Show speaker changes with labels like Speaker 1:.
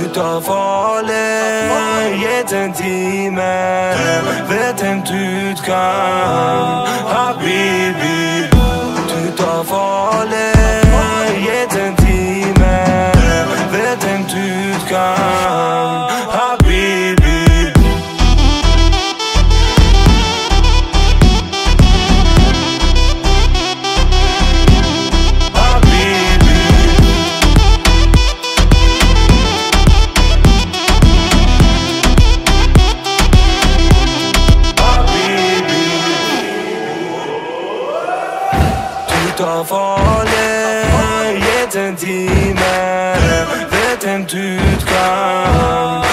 Speaker 1: tar farlig, jetën time, vetëm ty t'kam, habibi. Ty tar farlig, jetën time, vetëm ty t'kam, habibi. Ty tar farlig, jetën time, vetëm ty t'kam.